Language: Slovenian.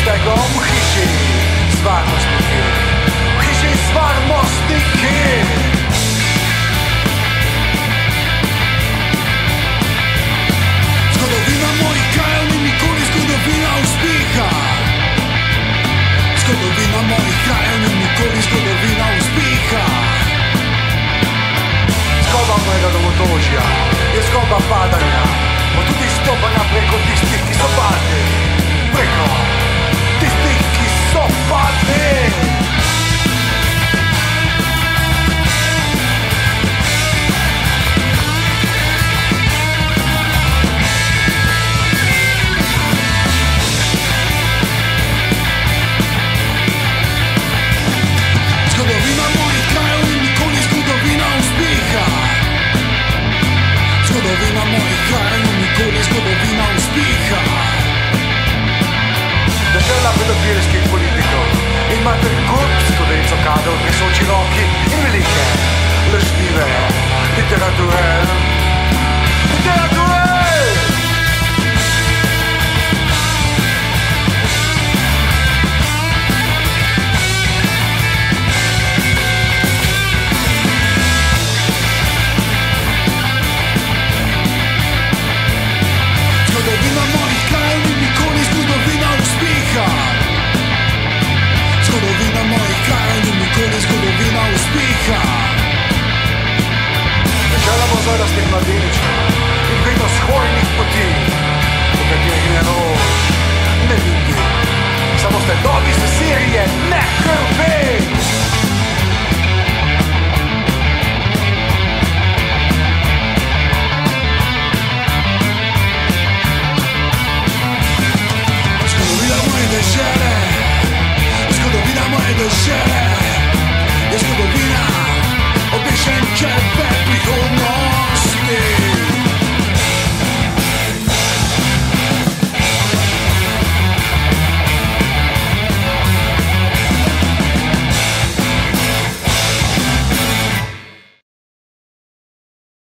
uspehom v hiši s varnostniki, v hiši s varnostniki. Zgodovina mojih krajev ni nikoli zgodovina uspeha. Zgodovina mojih krajev ni nikoli zgodovina uspeha. Zgodba mojega domotožja je zgodba padanja, pa tudi stopanja preko tistih, ki so padli. Preko tistih, ki so padli. Zgodovina mojih krajev ni nikoli zgodovina uspeha. Zgodovina mojih krajev ni nikoli zgodovina uspeha. Država pedofilskih politikov in mater kup studenco kadrov, tresoči roki in velike lažnive literature. Literature! Zgodovina mojih krajev ni nikoli zgodovina uspeha. Zgodovina mojih krajev ni nikoli zgodovina uspeha. Začela bo zarastih mladeničev in vedno shojnih poti, v katerih ne nož, ne vidi, samo ste dobi se serije, ne krvi.